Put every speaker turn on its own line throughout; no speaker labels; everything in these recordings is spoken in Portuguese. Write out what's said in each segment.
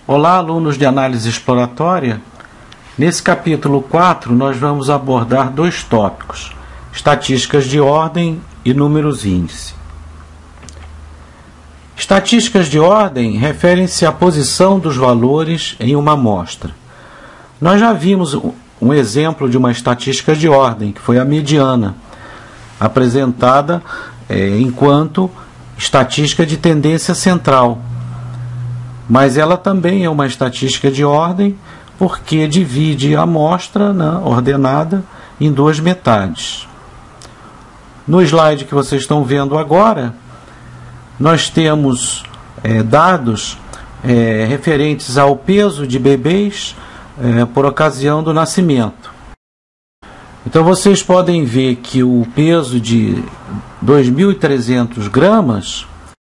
Olá, alunos de análise exploratória. Nesse capítulo 4, nós vamos abordar dois tópicos: estatísticas de ordem e números índice. Estatísticas de ordem referem-se à posição dos valores em uma amostra. Nós já vimos um exemplo de uma estatística de ordem, que foi a mediana, apresentada enquanto estatística de tendência central. Mas ela também é uma estatística de ordem porque divide a amostra ordenada em duas metades. No slide que vocês estão vendo agora, nós temos dados referentes ao peso de bebês por ocasião do nascimento. Então vocês podem ver que o peso de 2.300 gramas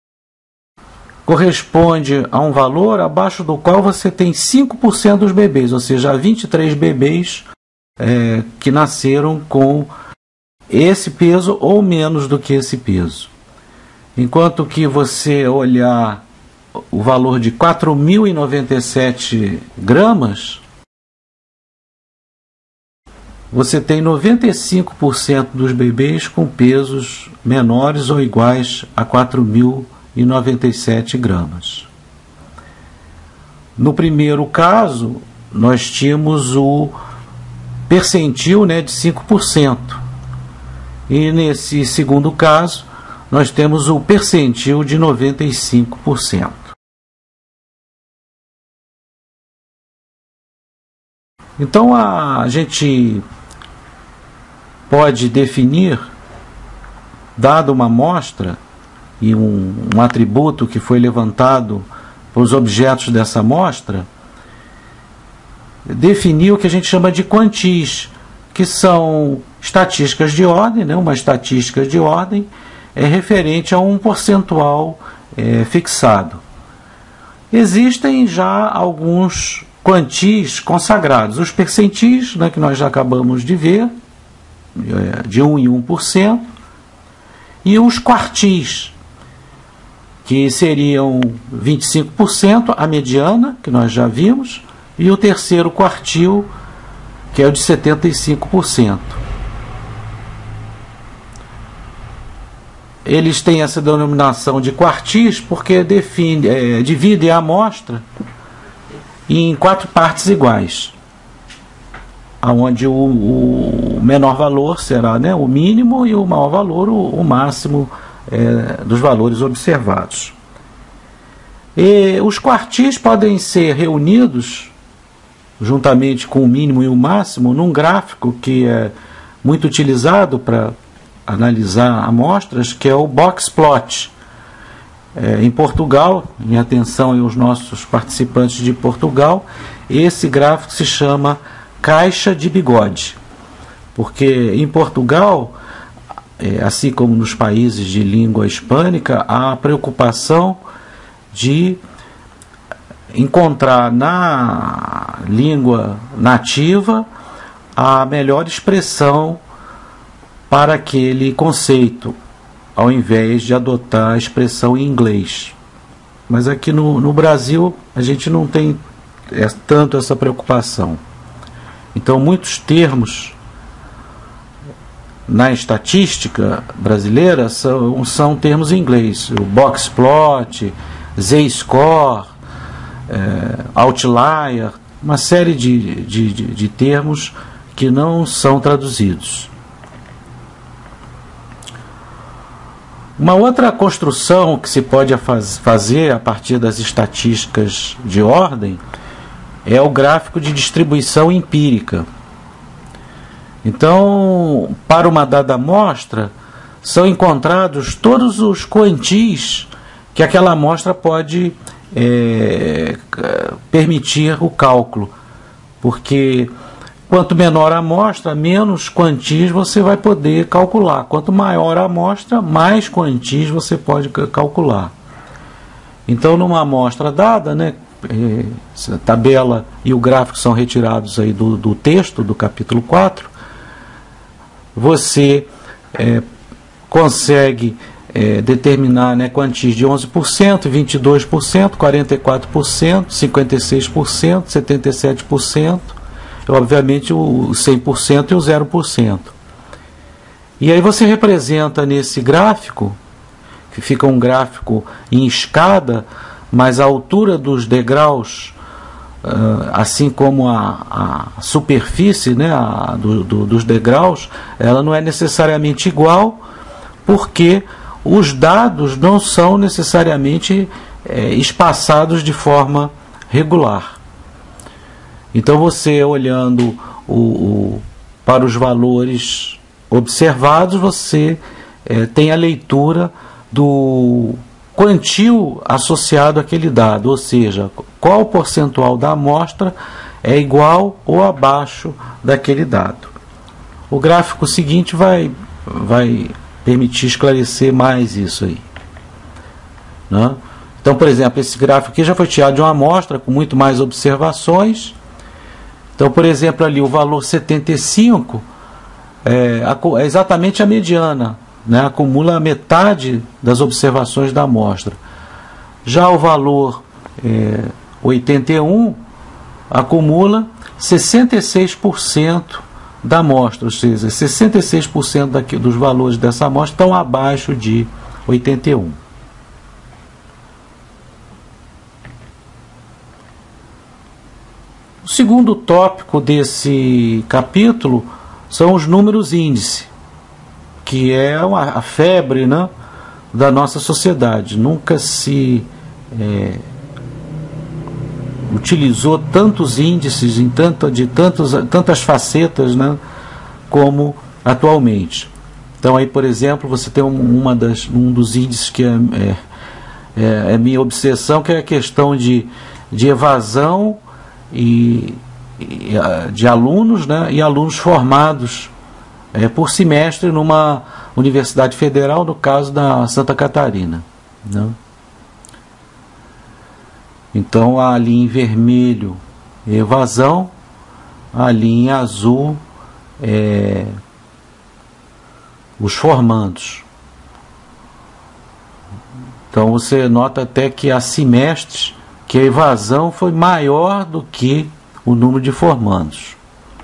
corresponde a um valor abaixo do qual você tem 5% dos bebês, ou seja, 23 bebês que nasceram com esse peso ou menos do que esse peso. Enquanto que você olhar o valor de 4.097 gramas, você tem 95% dos bebês com pesos menores ou iguais a 4.097 gramas. No primeiro caso, nós tínhamos o percentil de 5%. E nesse segundo caso, nós temos o percentil de 95%. Então a gente pode definir, dado uma amostra e um atributo que foi levantado pelos objetos dessa amostra, definir o que a gente chama de quantis, que são estatísticas de ordem. Uma estatística de ordem é referente a um percentual fixado. Existem já alguns quantis consagrados, os percentis, que nós já acabamos de ver, de 1 em 1%, e os quartis, que seriam 25%, a mediana, que nós já vimos, e o terceiro quartil, que é o de 75%. Eles têm essa denominação de quartis porque dividem a amostra em 4 partes iguais, onde o menor valor será o mínimo e o maior valor o máximo dos valores observados. E os quartis podem ser reunidos juntamente com o mínimo e o máximo num gráfico que é muito utilizado para analisar amostras, que é o box plot. Em Portugal, em atenção aos nossos participantes de Portugal, esse gráfico se chama caixa de bigode, porque em Portugal, assim como nos países de língua hispânica, há a preocupação de encontrar na língua nativa a melhor expressão para aquele conceito, ao invés de adotar a expressão em inglês. Mas aqui no Brasil a gente não tem tanto essa preocupação. Então muitos termos na estatística brasileira são termos em inglês: o box plot, z-score, outlier, uma série de termos que não são traduzidos. Uma outra construção que se pode fazer a partir das estatísticas de ordem é o gráfico de distribuição empírica. Então, para uma dada amostra, são encontrados todos os quantis que aquela amostra pode permitir o cálculo, porque quanto menor a amostra, menos quantis você vai poder calcular. Quanto maior a amostra, mais quantis você pode calcular. Então, numa amostra dada, a tabela e o gráfico são retirados aí do texto do capítulo 4, você consegue determinar, né, quantias de 11%, 22%, 44%, 56%, 77%, e obviamente o 100% e o 0%. E aí você representa nesse gráfico, que fica um gráfico em escada, mas a altura dos degraus, assim como a superfície, né, dos degraus, ela não é necessariamente igual, porque os dados não são necessariamente espaçados de forma regular. Então você, olhando para os valores observados, você tem a leitura do quantio associado àquele dado, ou seja, qual percentual da amostra é igual ou abaixo daquele dado. O gráfico seguinte vai permitir esclarecer mais isso aí, né? Então, por exemplo, esse gráfico aqui já foi tirado de uma amostra com muito mais observações. Então, por exemplo, ali o valor 75 é exatamente a mediana, né? Acumula a metade das observações da amostra. Já o valor 81 acumula 66% da amostra, ou seja, 66% dos valores dessa amostra estão abaixo de 81. O segundo tópico desse capítulo são os números índice, que é a febre, né, da nossa sociedade. Nunca se utilizou tantos índices em tantas facetas, né, como atualmente. Então aí, por exemplo, você tem um dos índices que é minha obsessão, que é a questão de evasão de alunos, né, e alunos formados por semestre numa universidade federal, no caso da Santa Catarina, né? Então, ali em vermelho, evasão, ali em azul, os formandos. Então, você nota até que há semestres que a evasão foi maior do que o número de formandos.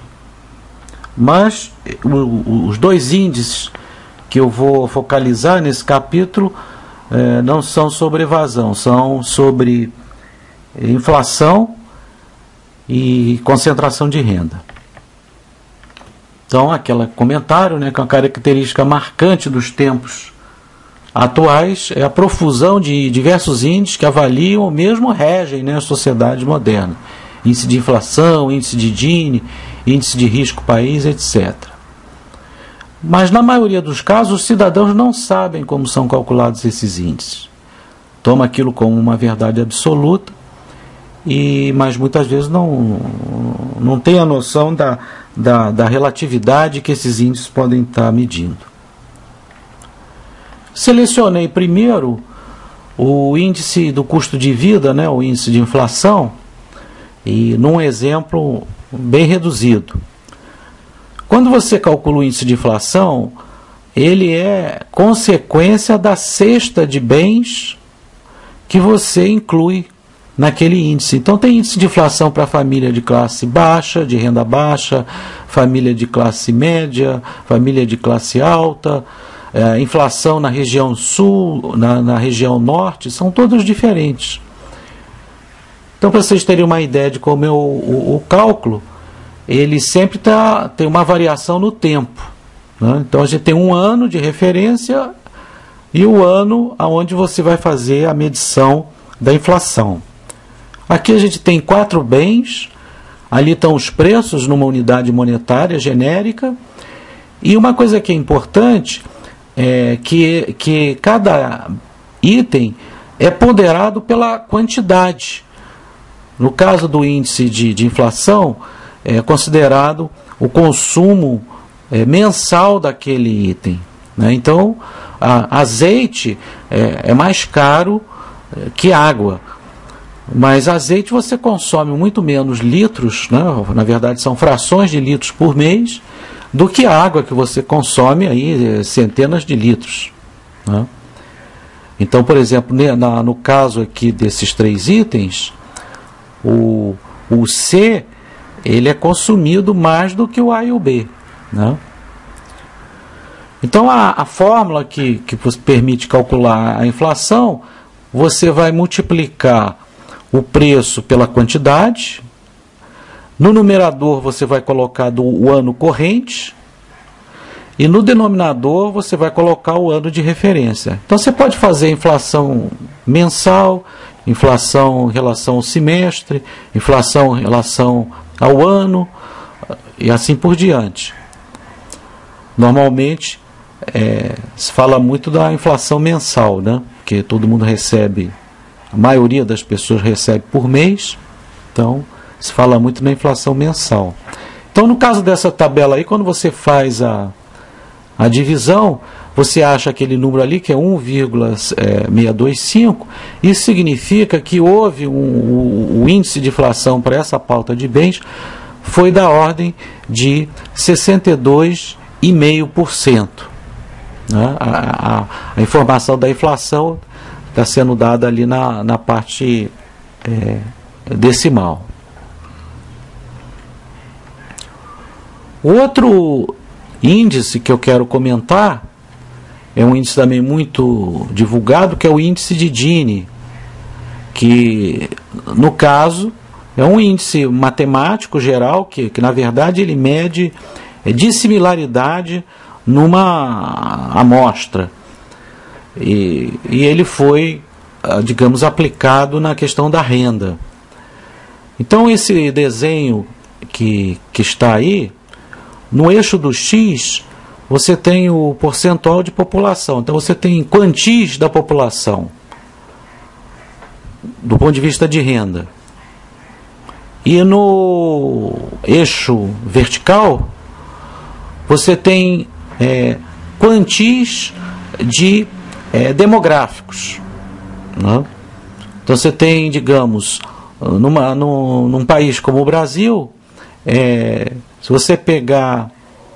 Mas os dois índices que eu vou focalizar nesse capítulo não são sobre evasão, são sobre inflação e concentração de renda. Então, aquele comentário, né, que é uma característica marcante dos tempos atuais é a profusão de diversos índices que avaliam ou mesmo regem, né, a sociedade moderna. Índice de inflação, índice de Gini, índice de risco país, etc. Mas, na maioria dos casos, os cidadãos não sabem como são calculados esses índices. Toma aquilo como uma verdade absoluta, mas muitas vezes não tem a noção da relatividade que esses índices podem estar medindo. Selecionei primeiro o índice do custo de vida, né, o índice de inflação, e num exemplo bem reduzido. Quando você calcula o índice de inflação, ele é consequência da cesta de bens que você inclui naquele índice. Então tem índice de inflação para família de classe baixa, de renda baixa, família de classe média, família de classe alta, inflação na região sul, na região norte, são todos diferentes. Então, para vocês terem uma ideia de como é o cálculo, ele sempre tem uma variação no tempo, né? Então a gente tem um ano de referência e o ano onde você vai fazer a medição da inflação. Aqui a gente tem 4 bens, ali estão os preços numa unidade monetária genérica, e uma coisa que é importante é que cada item é ponderado pela quantidade. No caso do índice de inflação, é considerado o consumo mensal daquele item, né? Então, azeite é mais caro que água. Mas azeite você consome muito menos litros, né? Na verdade são frações de litros por mês, do que a água que você consome aí, centenas de litros, né? Então, por exemplo, no caso aqui desses 3 itens, o C ele é consumido mais do que o A e o B, né? Então, a fórmula que permite calcular a inflação, você vai multiplicar o preço pela quantidade. No numerador você vai colocar o ano corrente e no denominador você vai colocar o ano de referência. Então você pode fazer inflação mensal, inflação em relação ao semestre, inflação em relação ao ano e assim por diante. Normalmente se fala muito da inflação mensal, né? Porque todo mundo recebe, a maioria das pessoas recebe por mês, então se fala muito na inflação mensal. Então, no caso dessa tabela aí, quando você faz a divisão, você acha aquele número ali que é 1,625, isso significa que houve o índice de inflação para essa pauta de bens foi da ordem de 62,5%. Né? A informação da inflação está sendo dada ali na parte decimal. Outro índice que eu quero comentar é um índice também muito divulgado, que é o índice de Gini, que no caso é um índice matemático geral que na verdade ele mede dissimilaridade numa amostra e ele foi, digamos, aplicado na questão da renda. Então esse desenho que está aí, no eixo do X, você tem o percentual de população. Então você tem quantias da população, do ponto de vista de renda. E no eixo vertical, você tem quantias de demográficos. Né? Então você tem, digamos, num país como o Brasil, se você pegar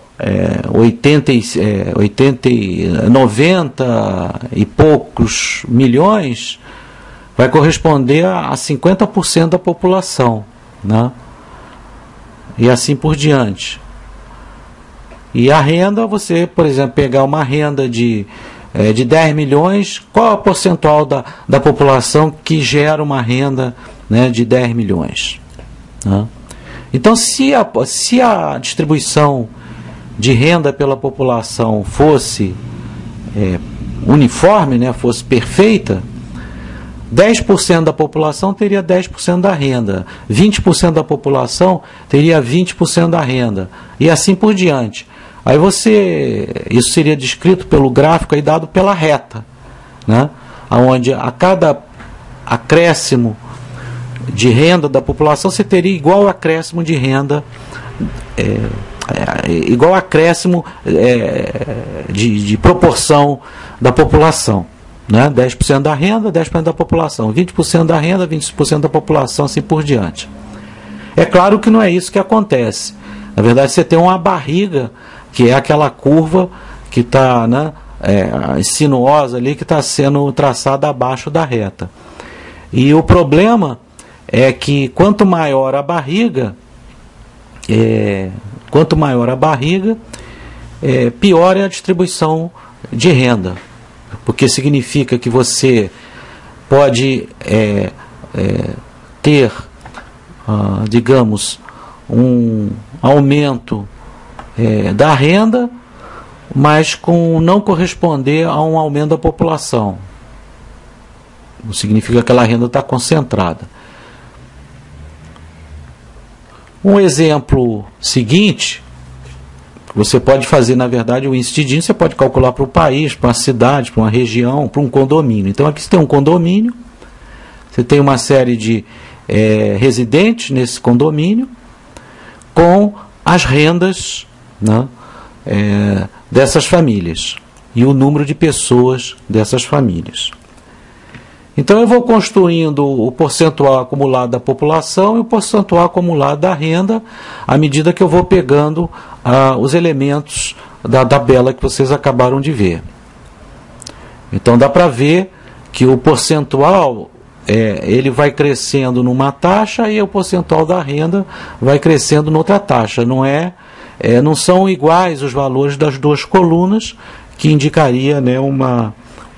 90 e poucos milhões, vai corresponder a 50% da população, né? E assim por diante. E a renda, você, por exemplo, pegar uma renda de 10 milhões, qual é o percentual da população que gera uma renda, né, de 10 milhões? Né? Então, se a distribuição de renda pela população fosse uniforme, né, fosse perfeita, 10% da população teria 10% da renda, 20% da população teria 20% da renda, e assim por diante. Aí isso seria descrito pelo gráfico aí dado pela reta, né, onde a cada acréscimo de renda da população você teria igual acréscimo de renda, igual acréscimo de proporção da população, né? 10% da renda, 10% da população, 20% da renda, 20% da população, assim por diante. É claro que não é isso que acontece. Na verdade, você tem uma barriga, que é aquela curva que está, né, sinuosa ali, que está sendo traçada abaixo da reta. E o problema é que quanto maior a barriga, pior é a distribuição de renda, porque significa que você pode ter, digamos, um aumento da renda, mas não corresponder a um aumento da população. Não significa que aquela renda está concentrada. Um exemplo seguinte, você pode fazer, na verdade, o índice de Gini, você pode calcular para o país, para uma cidade, para uma região, para um condomínio. Então aqui você tem um condomínio, você tem uma série de residentes nesse condomínio, com as rendas, né, dessas famílias e o número de pessoas dessas famílias. Então eu vou construindo o percentual acumulado da população e o percentual acumulado da renda à medida que eu vou pegando os elementos da tabela que vocês acabaram de ver. Então dá para ver que o percentual ele vai crescendo numa taxa e o percentual da renda vai crescendo noutra taxa. Não são iguais os valores das duas colunas, que indicaria, né, uma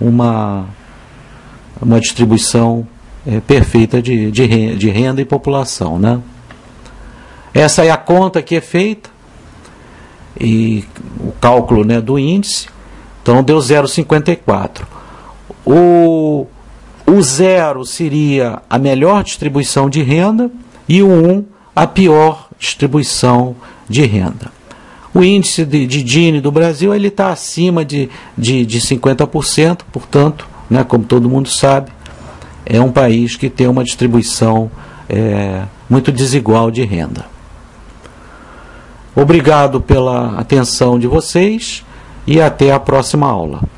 distribuição perfeita de renda e população, né? Essa é a conta que é feita e o cálculo, né, do índice. Então deu 0,54. O 0 seria a melhor distribuição de renda e o 1 a pior distribuição de renda. O índice de Gini do Brasil está acima de 50%, portanto, né, como todo mundo sabe, é um país que tem uma distribuição muito desigual de renda. Obrigado pela atenção de vocês e até a próxima aula.